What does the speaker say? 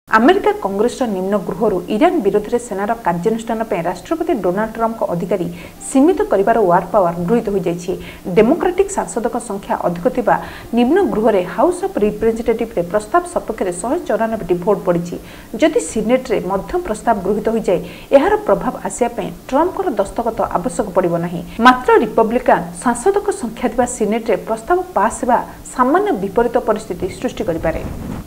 America Congress निम्न गृह Iran विरोध में सेनार कार्यानुष्ठान राष्ट्रपति डोनाल्ड ट्रम्प अधिकारी सीमित कर वार पावर गृहीत हो जाएगी। डेमोक्रेटिक सांसद संख्या अधिक थिबा निम्न गृह में हाउस ऑफ रिप्रेजेंटेटिव रे प्रस्ताव सपक्ष में 194 भोट पड़ी। जदि सीनेट रे मध्य प्रस्ताव गृहीत हो जाए यार प्रभाव आसिया ट्रम्प दस्तखत आवश्यक पड़ो ना। मात्र रिपब्लिकान सांसद संख्या थिबा सीनेट रे प्रस्ताव पास होगा सामान्य विपरीत परिस्थिति सृष्टि करिपारे।